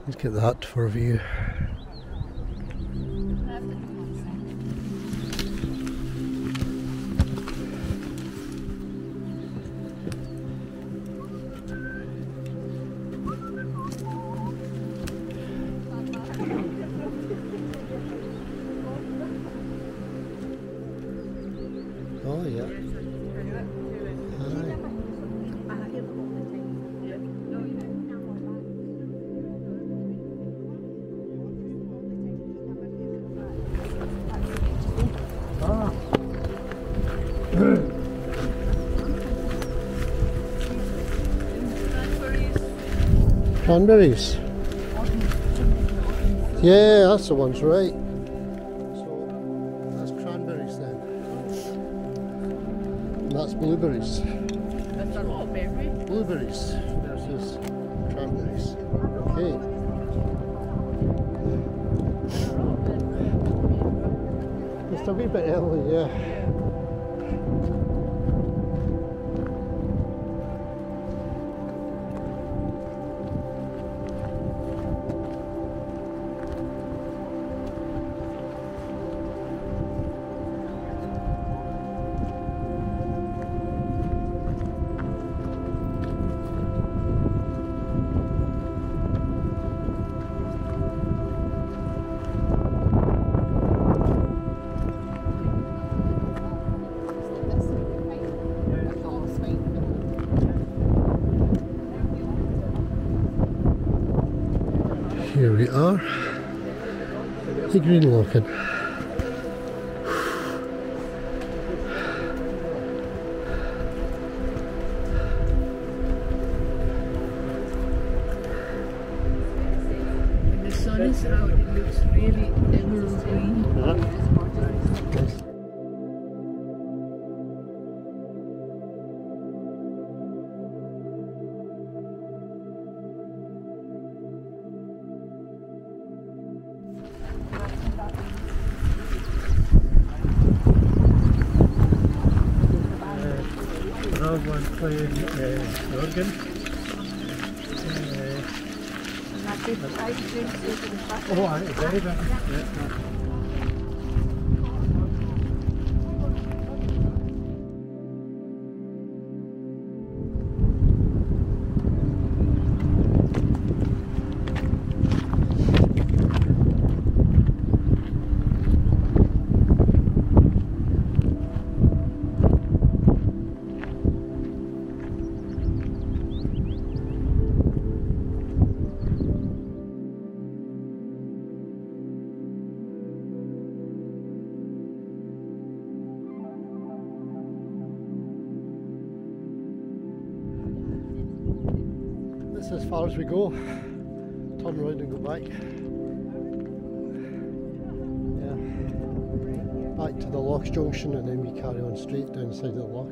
Let's get that for a view. Oh yeah. Cranberries. Yeah, that's the one's right. So that's cranberries then. And that's blueberries. That's a lot of berry. Blueberries versus cranberries. Okay. Just a wee bit early, yeah. Here we are, the Green Lochan. When the sun is out, it looks really emerald green. One playing the organ. Oh, aye, very big. Yeah. This is as far as we go. Turn around and go back. Yeah. Back to the Loch's junction and then we carry on straight down the side of the loch.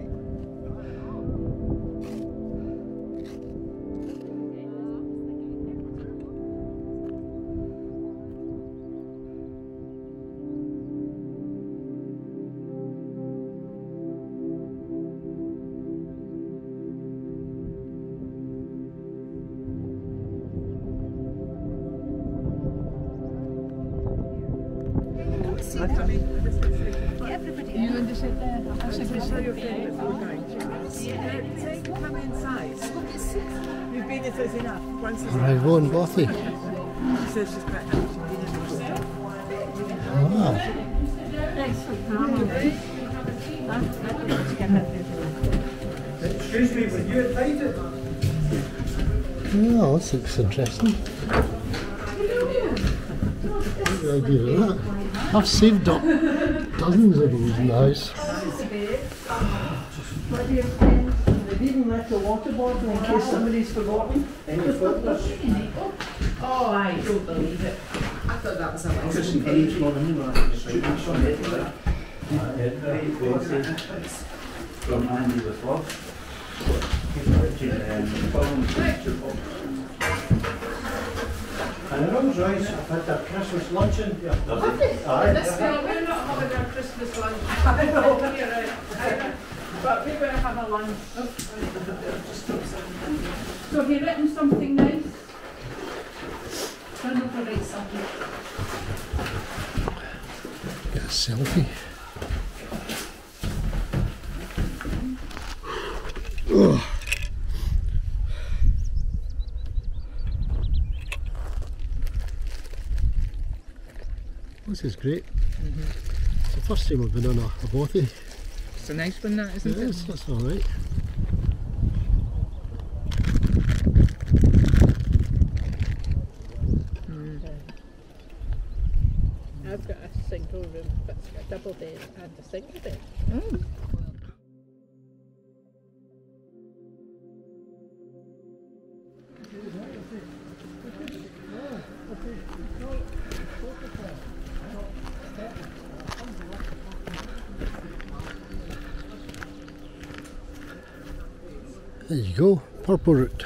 You want to sit there? I was going to say your favourite food Come inside. You've been if there's enough. Once there's Right, going BOTHY. She says she's quite happy. Excuse me, were you invited? Oh, this looks interesting. What do I do with that? I've saved up dozens of those in the house. They've even left a water bottle in case somebody's forgotten. Any photos? Oh, I don't believe it. I thought that was a nice Just in case one of them from Andy with Love. And Rolls Royce, I've had their Christmas luncheon. Have they? We're not having our Christmas lunch. I know. You're right. But we better have a lunch. So have you written something nice? Turn up the right side. Get a selfie. Ugh. This is great. It's the first time I've been on a BOTHY. It's a nice one, that, isn't it? Yes, that's alright. I've got a single room, but it's got a double bed and a single bed. There you go, purple root.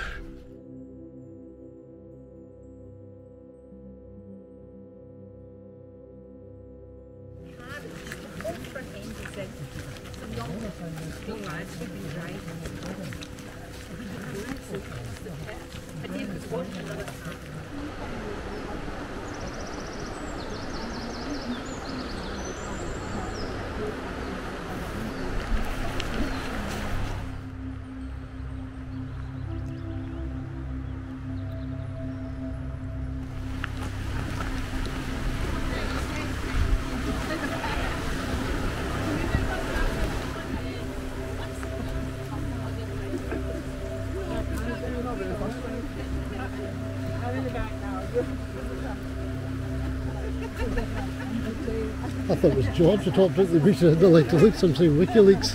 I thought it was George who talked about the beach. I'd like to look something WikiLeaks.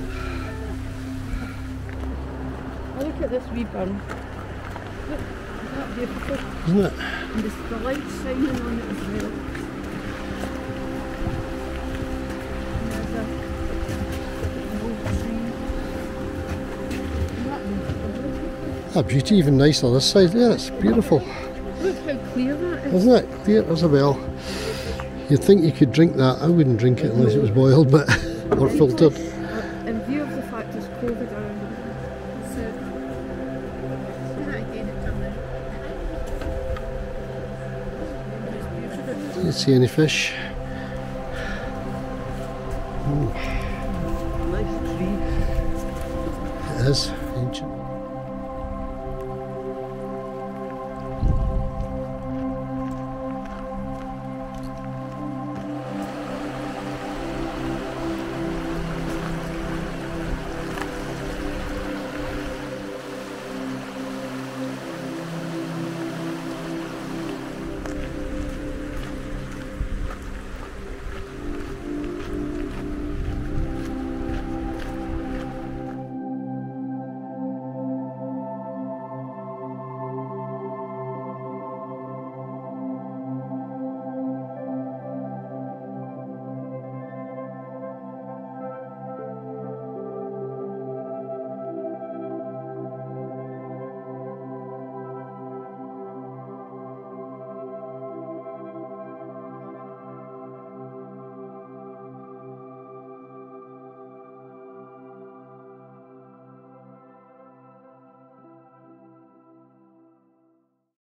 Oh, look at this wee burn. Look, isn't that beautiful? Isn't it? And the light shining on it as well. And there's an old tree. Ah, beauty, even nicer this side there, it's beautiful. Look how clear that is. Isn't it? Clear as a bell. You'd think you could drink that. I wouldn't drink it unless it was boiled, but or filtered. In view of the fact there's COVID around the world, so do that again and come Do you see any fish? Nice tree. It is ancient.